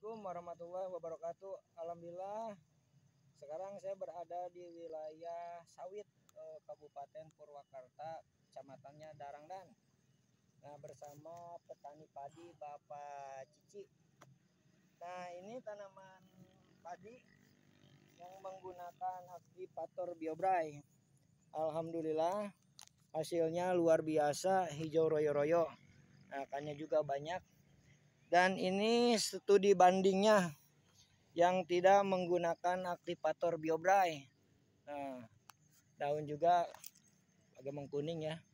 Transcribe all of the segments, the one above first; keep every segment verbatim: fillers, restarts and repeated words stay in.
Assalamualaikum warahmatullahi wabarakatuh. Alhamdulillah, sekarang saya berada di wilayah sawit eh, Kabupaten Purwakarta, kecamatannya Darangdan. Nah, bersama petani padi Bapak Cici. Nah, ini tanaman padi yang menggunakan aktivator BioBray. Alhamdulillah, hasilnya luar biasa, hijau royo-royo. Nah, akarnya juga banyak. Dan ini studi bandingnya yang tidak menggunakan aktivator BioBray. Nah, daun juga agak mengkuning ya.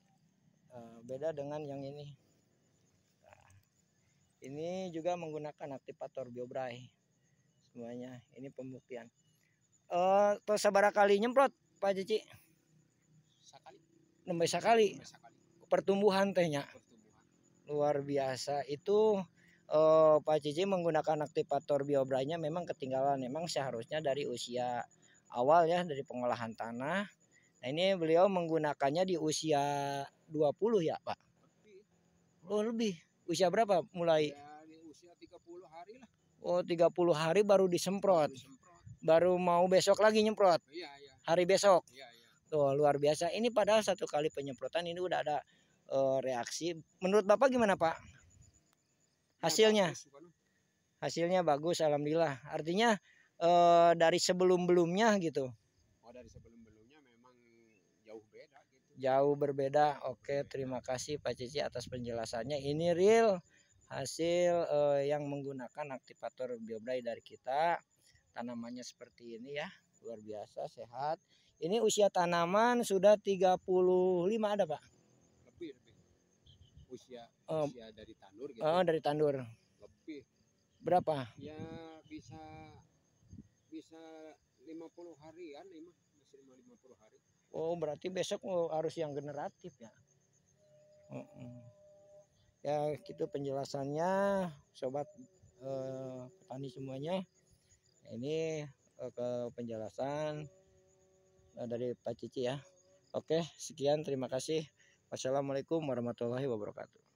Nah, beda dengan yang ini. Nah, ini juga menggunakan aktivator BioBray. Semuanya ini pembuktian. Eh, terus sabar kali nyemprot Pak Cici? Sakali. Nembak sekali. Pertumbuhan tehnya. Luar biasa itu. Uh, Pak Cici menggunakan aktivator BioBray-nya memang ketinggalan. Memang seharusnya dari usia awal ya, dari pengolahan tanah. Nah, ini beliau menggunakannya di usia dua puluh ya Pak? Oh lebih. Usia berapa mulai? Ya, di usia tiga puluh hari lah. Oh tiga puluh hari baru disemprot. Baru, disemprot. Baru mau besok lagi nyemprot? Iya, iya. Hari besok? Iya, iya. Tuh luar biasa. Ini padahal satu kali penyemprotan ini udah ada uh, reaksi. Menurut Bapak gimana Pak? Hasilnya? Hasilnya bagus, alhamdulillah. Artinya eh, dari sebelum-belumnya gitu. Oh, dari sebelum-belumnya memang jauh beda gitu. Jauh berbeda. Oke, terima kasih Pak Cici atas penjelasannya. Ini real hasil eh, yang menggunakan aktivator BioBray dari kita. Tanamannya seperti ini ya, luar biasa, sehat. Ini usia tanaman sudah tiga puluh lima ada Pak? Lebih, lebih. Usia, Oh, usia dari tandur gitu. Oh, dari tandur. Lebih. Berapa? Ya bisa bisa lima puluh harian, masih lima puluh hari. Oh, berarti besok harus yang generatif ya. Uh -uh. Ya, gitu penjelasannya sobat eh, petani semuanya. Ini eh, ke penjelasan eh, dari Pak Cici ya. Oke, sekian, terima kasih. Wassalamualaikum warahmatullahi wabarakatuh.